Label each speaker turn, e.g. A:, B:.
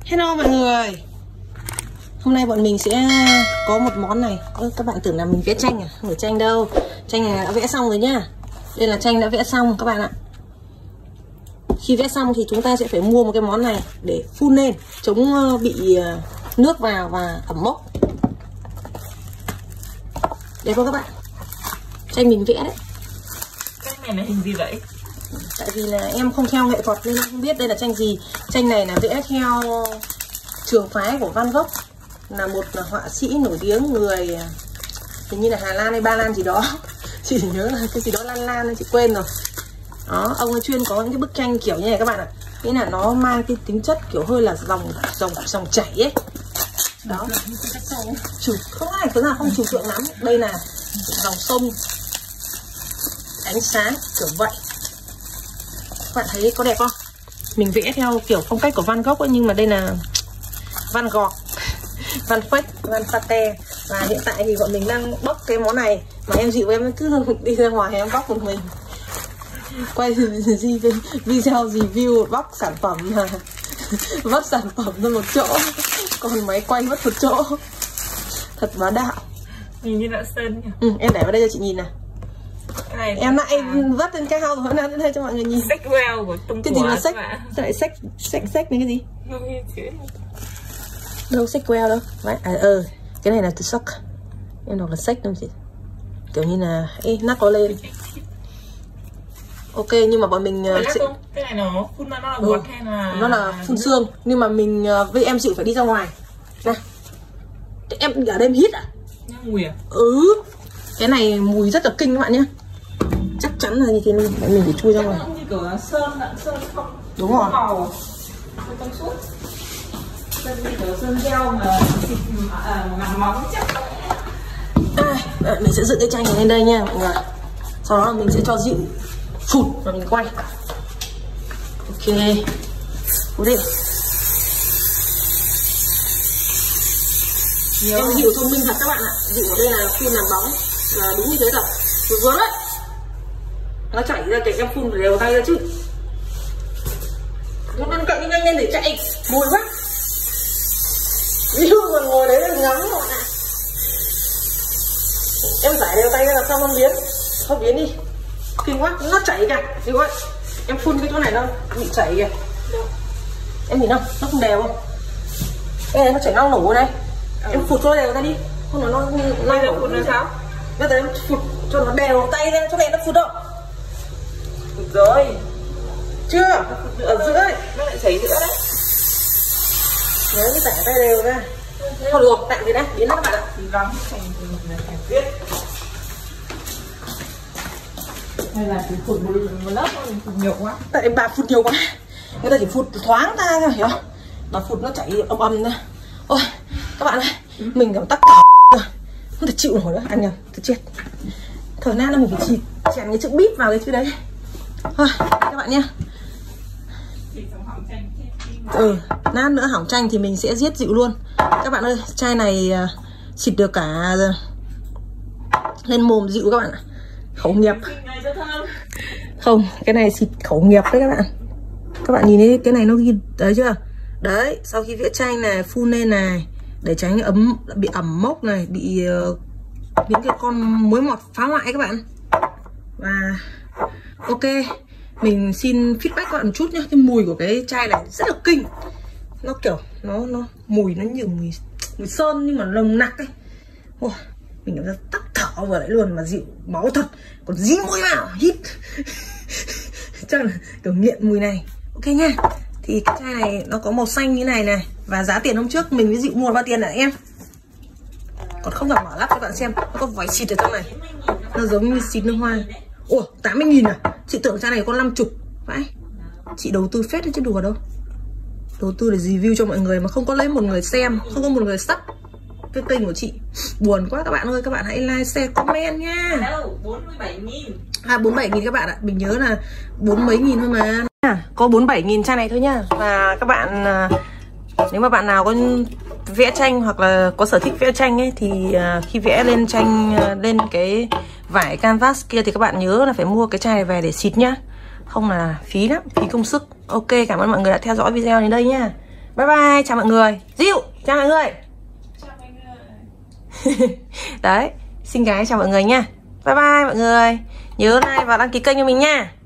A: Hello mọi người. Hôm nay bọn mình sẽ có một món này. Các bạn tưởng là mình vẽ tranh à? Không phải tranh đâu. Tranh này đã vẽ xong rồi nhá. Đây là tranh đã vẽ xong các bạn ạ. Khi vẽ xong thì chúng ta sẽ phải mua một cái món này để phun lên, chống bị nước vào và ẩm mốc. Đẹp không các bạn? Tranh mình vẽ đấy.
B: Tranh này là hình gì vậy?
A: Tại vì là em không theo nghệ thuật nên em không biết đây là tranh gì. Tranh này là vẽ theo trường phái của Van Gogh, là một họa sĩ nổi tiếng người hình như là Hà Lan hay Ba Lan gì đó. Chị nhớ là cái gì đó Lan nên chị quên rồi. Đó, ông ấy chuyên có những cái bức tranh kiểu như này các bạn ạ. Nghĩa là nó mang cái tính chất kiểu hơi là dòng chảy ấy. Đó. Không ai thứ nào không trừu tượng lắm. Đây là dòng sông ánh sáng kiểu vậy. Các bạn thấy có đẹp không? Mình vẽ theo kiểu phong cách của Van Gogh ấy, nhưng mà đây là Van Gogh, Van Fech, Van Pate. Và hiện tại thì bọn mình đang bóc cái món này. Mà em dịu em cứ đi ra ngoài em bóc một mình. Quay video review bóc sản phẩm mà vấp sản phẩm ra một chỗ, còn máy quay mất một chỗ. Thật bá đạo.
B: Nhìn như là sơn nhỉ?
A: Em để vào đây cho chị nhìn nào. Em lại vắt lên cái hao rồi, nào lên đây cho mọi người nhìn.
B: Sách well của Trung
A: cái gì mà sách? Sao lại sách này cái gì? Đâu sách well đâu. Cái này là từ sắc. Em đọc là sách đâu chị. Kiểu như là nắp có lên. Ok, nhưng mà bọn mình
B: cái này nó phun ra nó là bọt hay là
A: nó là phun sương, nhưng mà mình với em chịu phải đi ra ngoài. Này. Em ở đây em hít à?
B: Mùi à?
A: Cái này mùi rất là kinh các bạn nhé. Chắc chắn là như thế nên mình phải chui ra ngoài.
B: Như kiểu là sơn không.
A: Đúng rồi.
B: Màu trong suốt. Sơn như kiểu sơn gel mà thịt ngắm móng chắc.
A: Mình sẽ dựng cái tranh này lên đây nha mọi người. Sau đó mình sẽ cho dịu phụt và mình quay. Ok. Cố đi. Em dịu thông minh thật các bạn ạ. Dịu ở đây là phun làm bóng. Là đúng như thế thật. Vừa đấy. Nó chảy ra cái em phun phải đều tay ra chứ. Nó đang cậy nhanh lên để chạy. Mùi quá. Ví dụ mà ngồi đấy là ngắm rồi nè. Em giải đều tay ra làm sao không biến. Không biến đi. Kinh quá, nó chảy kìa. Đi ơi. Em phun cái chỗ này nó bị chảy kìa. Em nhìn không? Nó không đều không? Cái này nó chảy nong nổ đây. Em phụt cho đều ra đi. Không là nó
B: bây giờ phụt là sao?
A: Bây giờ em phụt cho nó đều tay ra, cho này nó phụt đâu.
B: Phụt rồi.
A: Chưa? Ở giữa ấy.
B: Nó lại chảy giữa đấy.
A: Đấy, cái tả tay đều ra. Thôi được, tạm thế đã, biến nó các bạn ạ.
B: Thì vắng thành viết. Hay là chỉ phụt một lớp thôi, phụt nhiều quá.
A: Tại bà phụt nhiều quá. Người ta chỉ phụt thoáng ta thôi, hiểu không? Bà phụt nó chảy âm ra. Ôi, các bạn ơi, mình cảm tắc cả rồi. Không thể chịu nổi nữa, ăn nhầm, thật chết. Thời gian là mình phải chèn cái chữ bíp vào cái chữ đấy. Thôi, các bạn nhé. Lát nữa hỏng tranh thì mình sẽ giết dịu luôn. Các bạn ơi, chai này xịt được cả lên mồm dịu các bạn ạ. Khẩu nghiệp. Không, cái này xịt khẩu nghiệp đấy các bạn. Các bạn nhìn thấy cái này nó ghi đấy chưa? Đấy, sau khi vẽ tranh này phun lên này để tránh bị ẩm mốc này, bị những cái con muối mọt phá hoại các bạn. Và ok, mình xin feedback các bạn một chút nhá. Cái mùi của cái chai này rất là kinh. Nó kiểu nó mùi nó như mùi sơn nhưng mà nồng nặc ấy. Ôi, mình cảm giác tắc thở vừa lại luôn mà dịu máu thật. Còn dí mũi vào hít. Chắc là kiểu nghiện mùi này. Ok nha. Thì cái chai này nó có màu xanh như này này. Và giá tiền hôm trước mình với dịu mua bao tiền hả em? Còn không phải mở lắp cho các bạn xem. Nó có vòi xịt ở trong này. Nó giống như xịt nước hoa. Ủa 80.000 à? Chị tưởng chai này có 50. Vãi. Chị đầu tư phết đấy chứ đùa đâu. Đầu tư để review cho mọi người mà không có lấy một người xem, không có một người sub cái kênh của chị. Buồn quá các bạn ơi, các bạn hãy like, share, comment nha.
B: 47.000.
A: 47.000 các bạn ạ. Mình nhớ là 40 mấy nghìn thôi mà. Có 47.000 chai này thôi nhá. Và các bạn nếu mà bạn nào có vẽ tranh hoặc là có sở thích vẽ tranh ấy thì khi vẽ lên tranh lên cái vải canvas kia thì các bạn nhớ là phải mua cái chai này về để xịt nhá. Không là phí lắm, phí công sức. Ok, cảm ơn mọi người đã theo dõi video đến đây nha. Bye bye, chào mọi người. Diệu, chào mọi người.
B: Chào mọi người.
A: Đấy, xinh gái chào mọi người nha. Bye bye mọi người. Nhớ like và đăng ký kênh cho mình nha.